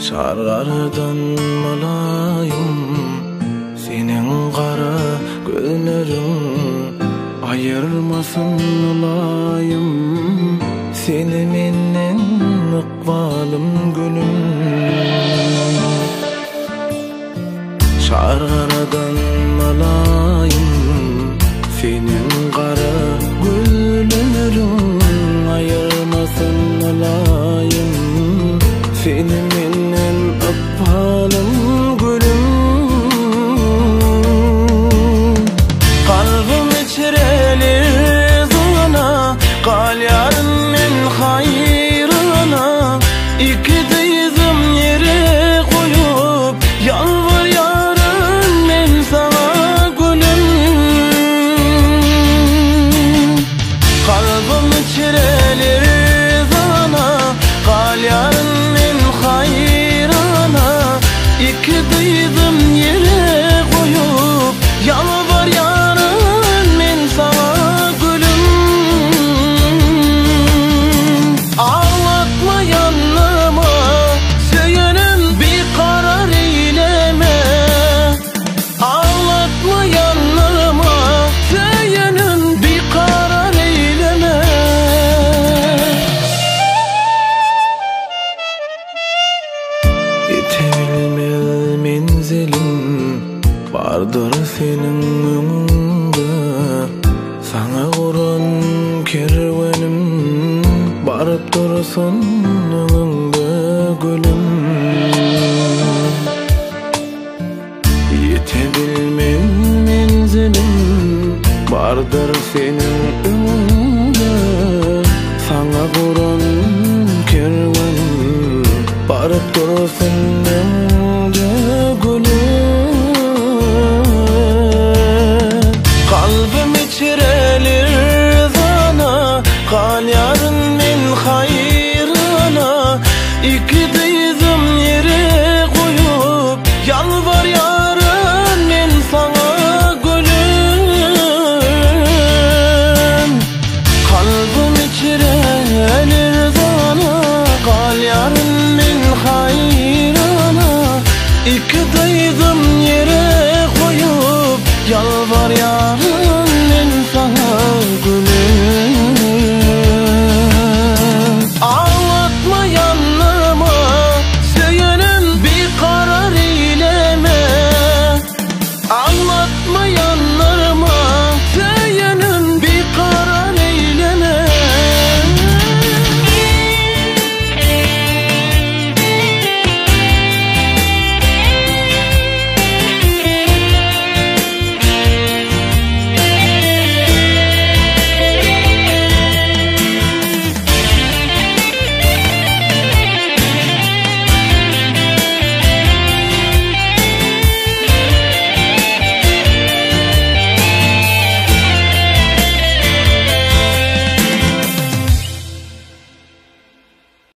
Çargardan malayım senin kara gözlerin, ayırmasın olayım seni menden ıkbalım gülüm. Çargardan malayım senin kara gözlerin, ayırmasın olayım seni menden ıkbalım gülüm. Kalbim içrelir sana, kal yarının hayrına. İki dizim yere koyup yalvar yarın ben sana gülüm. Kalbim içrelir sana, kal yarının hayrına. İki dizim yere koyup yalvar yarın ben sana gülüm. Ağlatma yanıma söylenim, bir karar eyleme. Ağlatma yanıma söylenim, bir karar eyleme. Yetebilmez menzilim vardır senin önünde. Sana kuran kervenim barıp dursun önünde gülüm. Yetebilmez menzilim vardır senin önünde. Sana kuran